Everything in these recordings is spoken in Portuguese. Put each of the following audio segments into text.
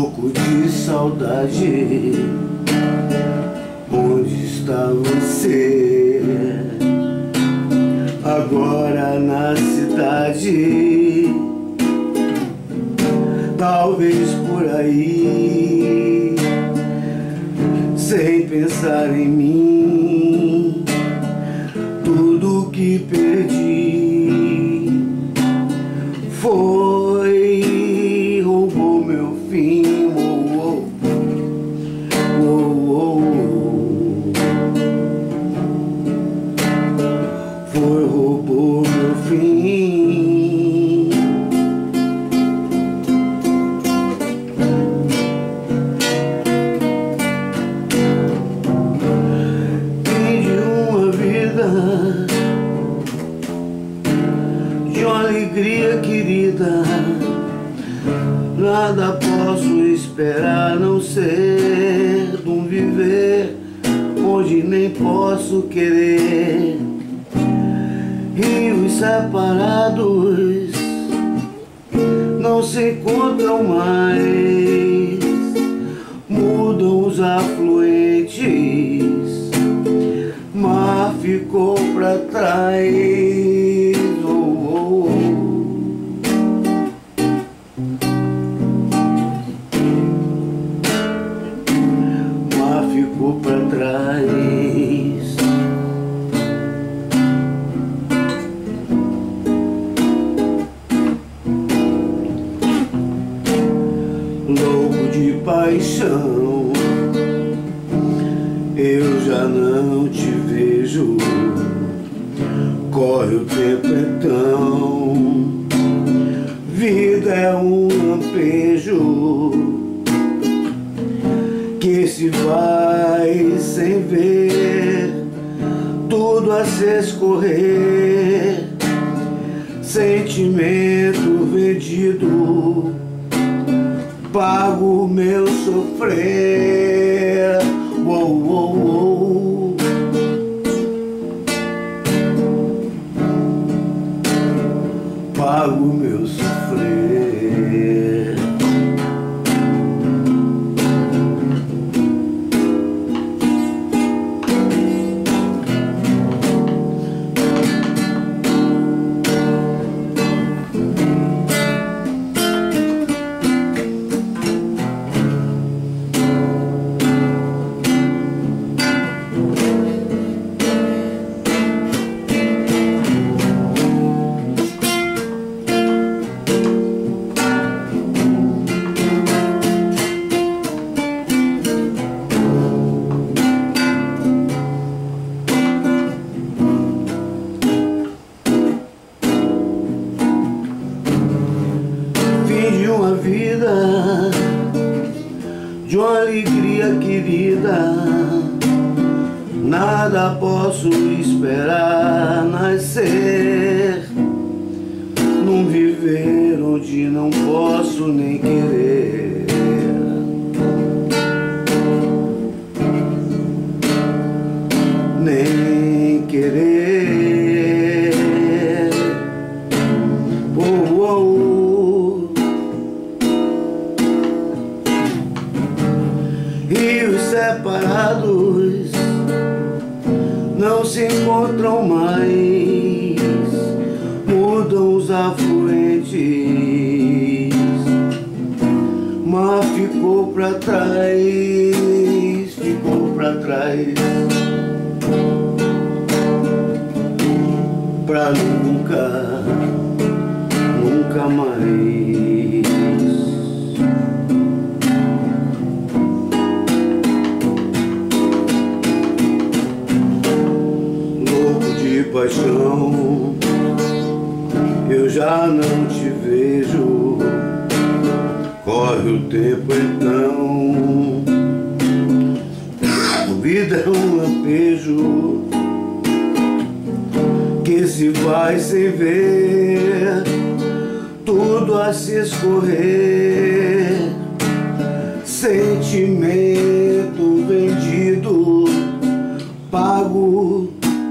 louco de saudade. Onde está você? Agora na cidade, talvez por aí, sem pensar em mim. Tudo que perdi foi, roubou meu fim. Foi, roubou meu fim. Fim de uma vida, de uma alegria querida. Nada posso esperar a não ser de um viver onde nem posso querer. Rios separados não se encontram mais, mudam os afluentes, mar ficou pra trás. Mar ficou pra trás. Louco de paixão, eu já não te vejo. Corre o tempo então, vida é um lampejo que se vai sem ver tudo a se escorrer. Sentimento vendido, pago meu sofrer. Pago meu sofrer. De uma vida, de uma alegria querida. Nada posso esperar nascer num viver onde não posso nem querer. Nem querer. Rios separados não se encontram mais, mudam os afluentes, mar ficou pra trás, ficou pra trás, pra nunca, nunca mais. Paixão, eu já não te vejo. Corre o tempo então, a vida é um lampejo que se vai sem ver tudo a se escorrer. Sentimento vendido, pago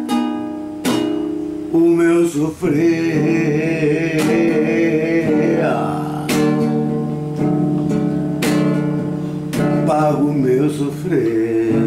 o meu sofrer. apago meu sofrer.